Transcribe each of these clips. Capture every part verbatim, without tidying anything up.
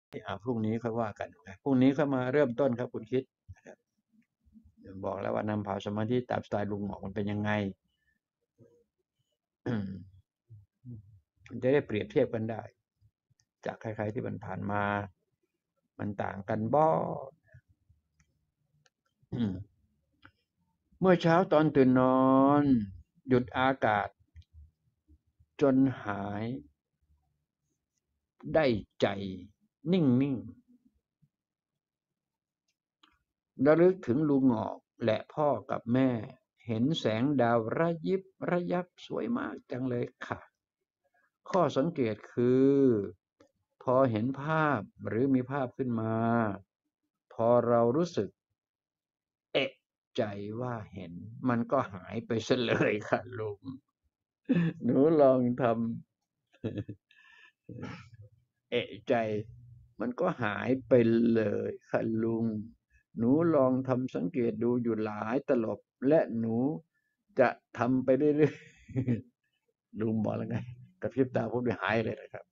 อ่าพรุ่งนี้ค่อยว่ากันพรุ่งนี้ค่อยมาเริ่มต้นครับคุณคิดบอกแล้วว่านำเผ่าสมาธิตามสไตล์ลุงหมอกมันเป็นยังไงมันจะได้เปรียบเทียบกันได้จากใครๆที่มันผ่านมามันต่างกันบ่เมื่อเช้าตอนตื่นนอนหยุดอากาศจนหายได้ใจนิ่งๆระลึกถึงลุงหงอกและพ่อกับแม่เห็นแสงดาวระยิบระยับสวยมากจังเลยค่ะข้อสังเกตคือพอเห็นภาพหรือมีภาพขึ้นมาพอเรารู้สึกเอะใจว่าเห็นมันก็หายไปซะเลยค่ะลุงหนูลองทำเอะใจมันก็หายไปเลยค่ะลุงหนูลองทำสังเกตดูอยู่หลายตลบและหนูจะทำไปเรื่อยๆลุงบอกแล้วไงกระพริบตาพวกนี้หายเลยนะครับ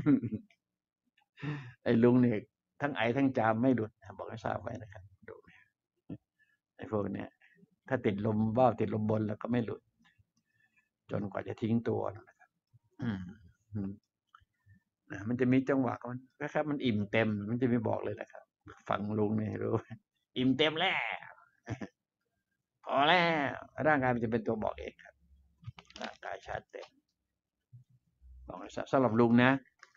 ไอ้ลุงเนี่ยทั้งไอทั้งจามไม่หลุดบอกให้ทราบไว้นะครับดูไอ้พวกเนี้ยถ้าติดลมว่าวติดลมบนแล้วก็ไม่หลุดจนกว่าจะทิ้งตัวนะครับอืมอืมนะมันจะมีจังหวะมันนะครับมันอิ่มเต็มมันจะมีบอกเลยนะครับฟังลุงเนี่ยรู้อิ่มเต็มแล้วพอแล้วร่างกายมันจะเป็นตัวบอกเองครับร่างกายชาร์จเต็มบอกสำหรับลุงนะ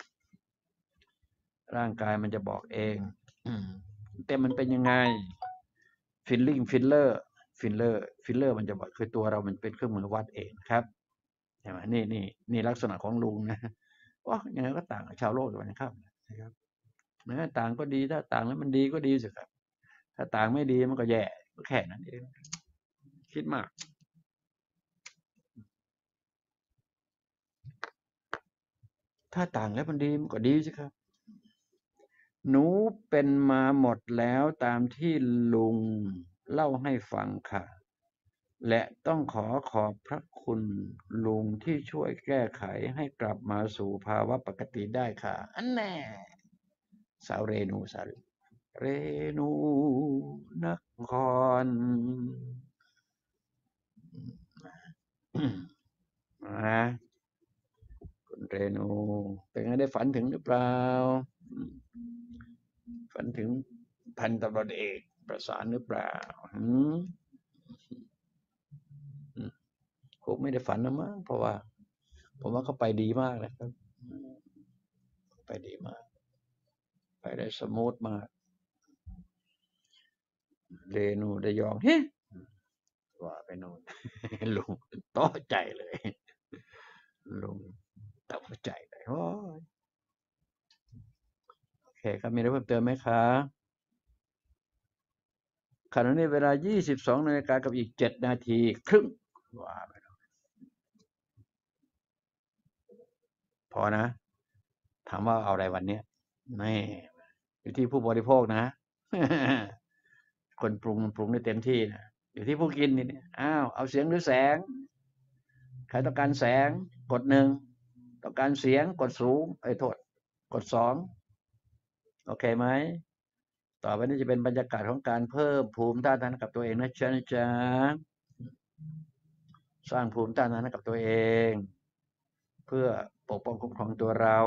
ร่างกายมันจะบอกเองอืมเต็มมันเป็นยังไงฟิลลิ่งฟิลเลอร์ฟิลเลอร์ฟิลเลอร์มันจะบอกคือตัวเรามันเป็นเครื่องมือวัดเองครับใช่ไหมนี่นี่นี่ลักษณะของลุงนะว่ายังไงก็ต่างกับชาวโลกตะวันข้ามนะครับนะต่างก็ดีถ้าต่างแล้วมันดีก็ดีสิครับถ้าต่างไม่ดีมันก็แย่ก็แค่นั้นเองคิดมากถ้าต่างแล้วมันดีมันก็ดีสิครับหนูเป็นมาหมดแล้วตามที่ลุงเล่าให้ฟังค่ะและต้องขอขอบพระคุณลุงที่ช่วยแก้ไขให้กลับมาสู่ภาวะปกติได้ค่ะอันแน่สาวเรนูสาวเรนูนครนะคุณเรนูเป็นไงได้ฝันถึงหรือเปล่าฝันถึงพันตำรวจเอกประสานหรือเปล่าหืมคงไม่ได้ฝันนะมั้งเพราะว่าผมว่าเขาไปดีมากนะครับไปดีมากไปได้สมูทมากเรนูได้ยองเฮ้ว่าไปโน่นลุงต้อใจเลยลุงตกใจเลยโอ้ยโอเคครับมีอะไรเพิ่มเติมไหมคะขณะนี้เวลายี่สิบสองนาฬิกากับอีกเจ็ดนาทีครึ่งว่าไปพอนะถามว่าเอาอะไรวันนี้ไม่อยู่ที่ผู้บริโภคนะคนปรุงปรุงได้เต็มที่นะอยู่ที่ผู้กินนี่เนี่ยอ้าวเอาเสียงหรือแสงใครต้องการแสงกดหนึ่งต้องการเสียงกดสูงไอ้โทษกดสองโอเคไหมต่อไปนี้จะเป็นบรรยากาศของการเพิ่มภูมิต้านทานกับตัวเองนะจ๊ะนะจ๊ะสร้างภูมิต้านทานกับตัวเองเพื่อปกป้องคุ้มครองตัวเรา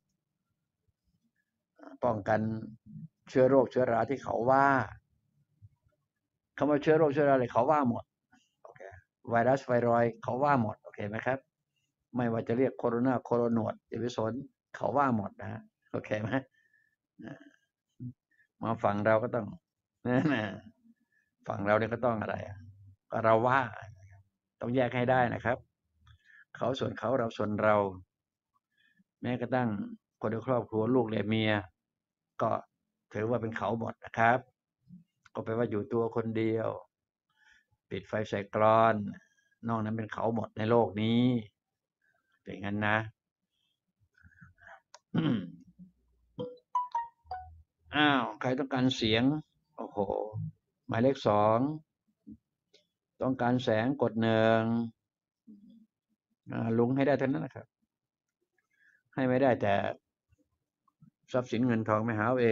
ป้องกันเชื้อโรคเชื้อราที่เขาว่าคำว่าเชื้อโรคเชื้อราอะไรเขาว่าหมดโอเคไวรัสไวรอยเขาว่าหมดโอเคไหมครับไม่ว่าจะเรียกโคโรนาโคโรนวดอย่าไปสนเขาว่าหมดนะโอเคไหมมาฝั่งเราก็ต้องนะฝั่งเราเนี่ยก็ต้องอะไรก็เราว่าต้องแยกให้ได้นะครับเขาส่วนเขาเราส่วนเราแม้กระทั่งคนในครอบครัวลูกและเมียก็ถือว่าเป็นเขาหมดนะครับก็แปลว่าอยู่ตัวคนเดียวปิดไฟใส่กรอนนอกนั้นเป็นเขาหมดในโลกนี้เป็นงั้นนะอ้าวใครต้องการเสียงโอ้โหหมายเลขสองต้องการแสงกดหนึ่งลุงให้ได้เท่านั้นนะครับให้ไม่ได้แต่ทรัพย์สินเงินทองไม่หาเอง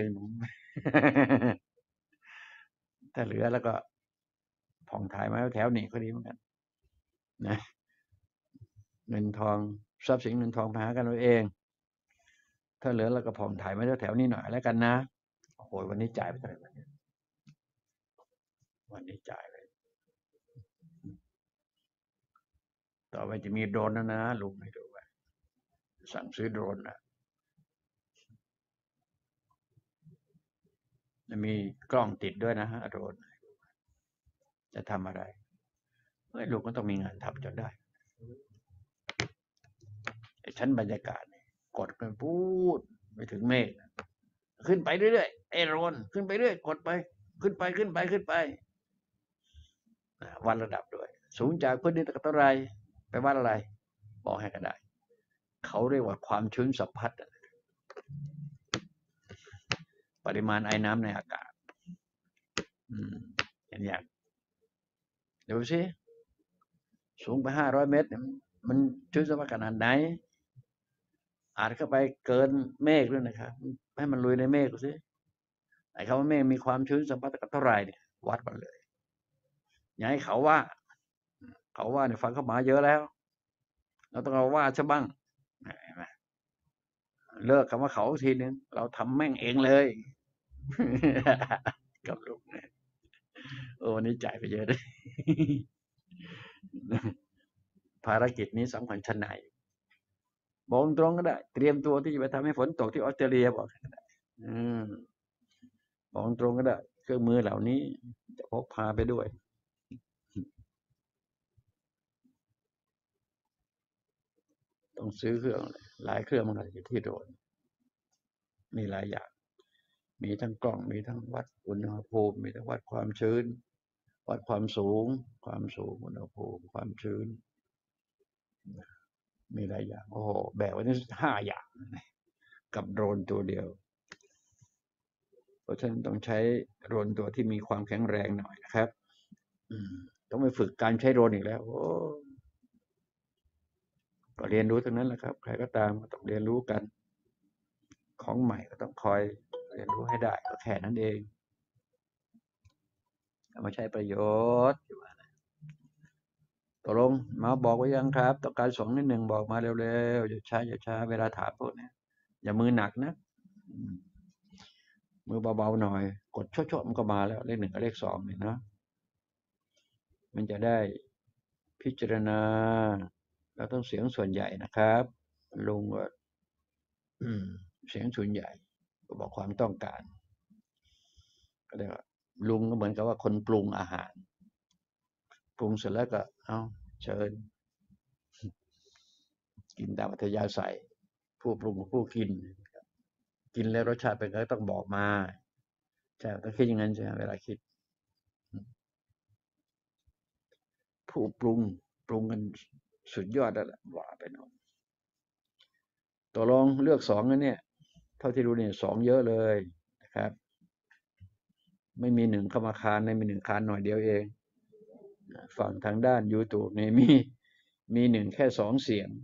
ถ้าเหลือแล้วก็ผ่องถ่ายมาแถวนี้ก็ดีเหมือนกันนะเงินทองทรัพย์สินเงินทองไปหากันเอาเองถ้าเหลือแล้วก็ผ่องถ่ายมาแถวนี้หน่อยแล้วกันนะโอ้โหวันนี้จ่ายไปเท่าไหร่วันนี้วันนี้จ่ายไปต่อไปจะมีโดรนนะนะลุงให้ดูว่าสั่งซื้อโดรนนะจะมีกล้องติดด้วยนะฮะโดรนจะทำอะไรเฮ้ยลุงก็ต้องมีงานทำจนได้ชั้นบรรยากาศกดกันพูดไปถึงเมฆขึ้นไปเรื่อยๆไอ้โดรนขึ้นไปเรื่อยกดไปขึ้นไปขึ้นไปขึ้นไปวัดระดับด้วยสูงจากพื้นดินเท่าไรไปวัดอะไรบอกให้ก็ได้เขาเรียกว่าความชื้นสัมผัสปริมาณไอน้ำในอากาศอืมเห็นอย่างดูสิสูงไปห้าร้อยเมตรมันชื้นสัมผัสขนาดไหนอาจเข้าไปเกินเมฆด้วยนะครับให้มันลุยในเมฆดูสิไอ้คำว่าเมฆมีความชื้นสัมผัสเท่าไหร่เนี่ยวัดมันเลยอย่าให้เขาว่าเขาว่าเนี่ยฟังเข้ามาเยอะแล้วเราต้องเอาว่าซะบ้างเลิกคำว่าเขาทีนึงเราทำแม่งเองเลยกับลูกเนี่ยโอ้วันนี้จ่ายไปเยอะเลยภารกิจนี้สำคัญชั้นไหนบอกตรงก็ได้เตรียมตัวที่จะไปทำให้ฝนตกที่ออสเตรเลียบอกก็ได้บอกตรงก็ได้เครื่องมือเหล่านี้จะพกพาไปด้วยต้องซื้อเครื่องหลายเครื่องมันก็อยู่ที่โดนมีหลายอย่างมีทั้งกล้องมีทั้งวัดอุณหภูมิมีทั้งวัดความชื้นวัดความสูงความสูงอุณหภูมิความชื้นมีหลายอย่างโอ้โหแบกไว้ทั้งห้าอย่างกับโดรนตัวเดียวเพราะฉะนั้นต้องใช้โดรนตัวที่มีความแข็งแรงหน่อยนะครับต้องไปฝึกการใช้โดรนอีกแล้วโอ้ก็เรียนรู้ทั้งนั้นแหละครับใครก็ตามก็ต้องเรียนรู้กันของใหม่ก็ต้องคอยเรียนรู้ให้ได้ก็แค่นั้นเองเอามาใช้ประโยชน์ตกลงมาบอกไว้ยังครับต้องการส่งนิดหนึ่งบอกมาเร็วๆอย่าช้าอย่าช้าเวลาถามพวกนี้อย่ามือหนักนะมือเบาๆหน่อยกดชั่วๆมันก็มาแล้วเลขหนึ่งกับเลขสองเนี่ยนะมันจะได้พิจารณาเราต้องเสียงส่วนใหญ่นะครับลุงว่าเสียงส่วนใหญ่ก็บอกความต้องการก็เรียกว่าลุงก็เหมือนกับว่าคนปรุงอาหารปรุงเสร็จแล้วก็เอาเชิญกินตามอัธยาศัยผู้ปรุงผู้กินกินแล้วรสชาติเป็นไงต้องบอกมาใช่ต้องคิดอย่างนั้นใช่ไหมเวลาคิดผู้ปรุงปรุงกันสุดยอดแล้วว่าไปเนาะตกลงเลือกสองนะเนี่ยเท่าที่รู้เนี่ยสองเยอะเลยนะครับไม่มีหนึ่งเข้ามาคานในมีหนึ่งคานหน่อยเดียวเองฝั่งทางด้าน YouTube เนี่ยมีมีหนึ่งแค่สองเสียง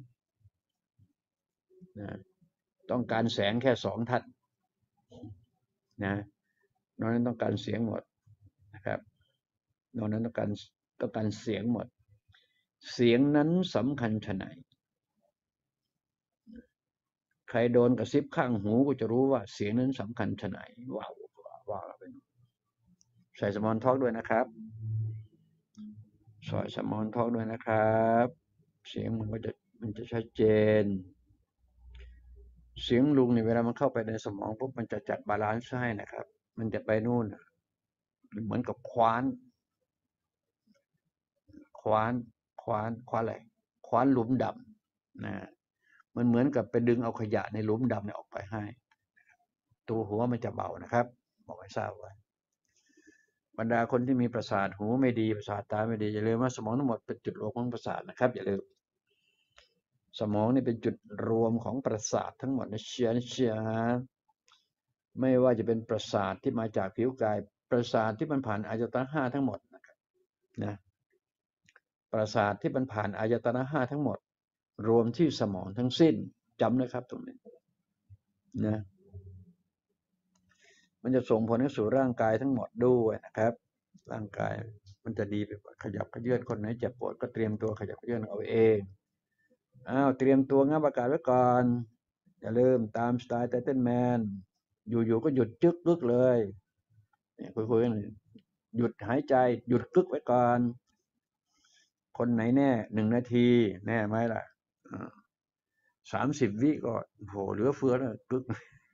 นะต้องการแสงแค่สองทัศน์นะนอกนั้นต้องการเสียงหมดนะครับนอกนั้นต้องการต้องการเสียงหมดเสียงนั้นสำคัญชะไหนใครโดนกระซิบข้างหูก็จะรู้ว่าเสียงนั้นสำคัญชะไหนว้าวว้าวเป็นใส่สมอนทอกด้วยนะครับใส่สมอนทอกด้วยนะครับเสียงมันก็จะมันจะชัดเจนเสียงลุงเนี่ยเวลามันเข้าไปในสมองปุ๊บมันจะจัดบาลานซ์ให้นะครับมันจะไปนู่นเหมือนกับคว้านคว้านคว้านคว้านอะไรคว้านหลุมดำนะมันเหมือนกับไปดึงเอาขยะในหลุมดำเนี่ยออกไปให้ตัวหัวมันจะเบานะครับบอกให้ทราบไว้บรรดาคนที่มีประสาทหูไม่ดีประสาทตาไม่ดีอย่าลืมว่าสมองทั้งหมดเป็นจุดรวมของประสาทนะครับอย่าลืมสมองนี่เป็นจุดรวมของประสาททั้งหมดนะเชียร์เชียร์ไม่ว่าจะเป็นประสาทที่มาจากผิวกายประสาทที่มันผ่านอายตนะห้าทั้งหมดนะครับนะประสาทที่มันผ่านอายตนะห้าทั้งหมดรวมที่สมองทั้งสิ้นจำนะครับตรงนี้นะมันจะส่งผลให้สู่ร่างกายทั้งหมดด้วยนะครับ ร่างกายมันจะดีไปกว่าขยับเขยื้อนคนไหนเจ็บปวดก็เตรียมตัวขยับเขยื้อนเอาเองอ้าวเตรียมตัวงับอากาศไว้ก่อนอย่าลืมตามสไตล์ไททันแมนอยู่ๆก็หยุดจึ๊กกึกเลยเนี่ยคุยๆกันหยุดหายใจหยุดกึกไว้ก่อนคนไหนแน่หนึ่งนาทีแน่ไหมล่ะสามสิบวิก็โหเหลือเฟือแล้วกึก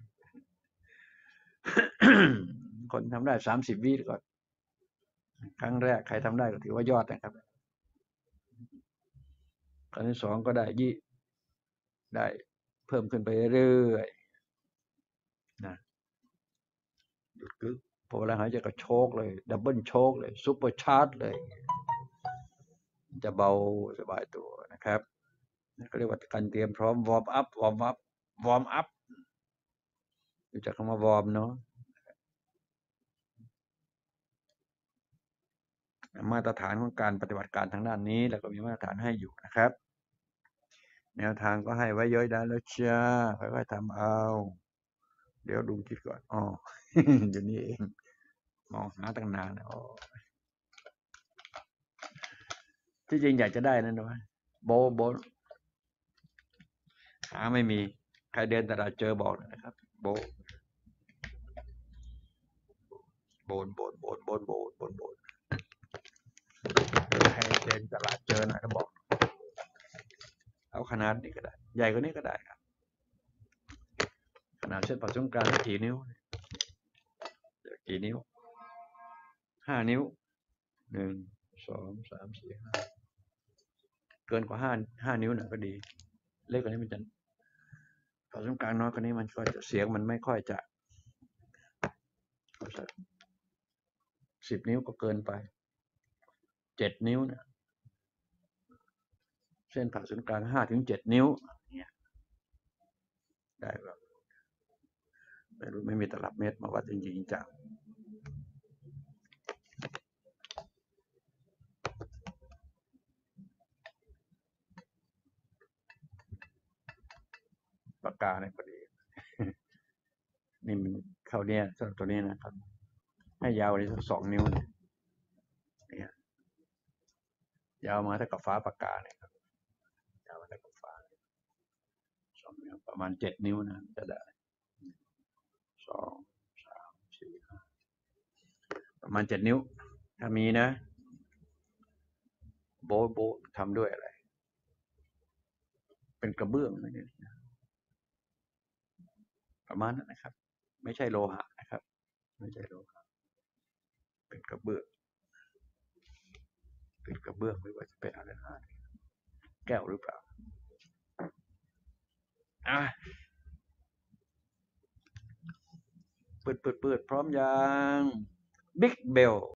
คนทำได้สามสิบวิก็ครั้งแรกใครทำได้ก็ถือว่ายอดนะครับครั้งที่สองก็ได้ยี่ได้เพิ่มขึ้นไปเรื่อยๆนะหยุดกึกพอเวลาหายใจก็โชกเลยดับเบิลโชกเลยซุปเปอร์ชาร์จเลยจะเบาสบายตัวนะครับนี่ก็เรียกว่าการเตรียมพร้อมวอร์มอัพวอร์มอัพวอร์มอัพรู้จักคำว่าวอร์มเนาะมาตรฐานของการปฏิบัติการทางด้านนี้แล้วก็มีมาตรฐานให้อยู่นะครับแนวทางก็ให้ไว้เยอะได้แล้วจ้าค่อยๆทำเอาเดี๋ยวดูคิดก่อนอ๋อ อยู่นี่เองมองหาตั้งนานอ๋อที่จริงอยากจะได้นั่นด้วยโบโบหาไม่มีใครเดินตลาดเจอบอกนะครับโบโบนโบนโบนโบนโบนโบนโบนใครเดินตลาดเจอหน่อยก็บอกเอาขนาดนี้ก็ได้ใหญ่กว่านี้ก็ได้ครับขนาดเส้นผ่าศูนย์กลางกี่นิ้วกี่นิ้วห้านิ้วหนึ่งสองสามสี่ห้าเกินกว่าห้าห้านิ้วหน่อยก็ดีเล็กกว่านี้มันจะผ่าศูนย์กลางน้อยกว่านี้มันก็จะเสียงมันไม่ค่อยจะสิบนิ้วก็เกินไปเจ็ดนิ้วเนี่ยเส้นผ่าศูนย์กลางห้าถึงเจ็ดนิ้วเนี่ยได้แบบไม่รู้ไม่มีตลับเมตรมาวัดจริงๆจังปากกาเนี่ยพอดีนี่มันเข้าเนี่ยสำหรับตัวนี้นะครับให้ยาวเลยสักสองนิ้วเนี่ยยาวมาเท่ากับฟ้าปากกาเนี่ยครับยาวมาเท่ากับฟ้าสองนิ้วประมาณเจ็ดนิ้วนะจะได้สองสามสี่ห้าประมาณเจ็ดนิ้วถ้ามีนะโบโบทำด้วยอะไรเป็นกระเบื้องอะไรเนี่ยประมาณนั้นนะครับไม่ใช่โลหะนะครับไม่ใช่โลหะเป็นกระเบื้องเป็นกระเบื้องไม่ว่าจะเป็นอะไรนะแก้วหรือเปล่าอ่ะเปิดเปิดเปิดพร้อมยังบิ๊กเบล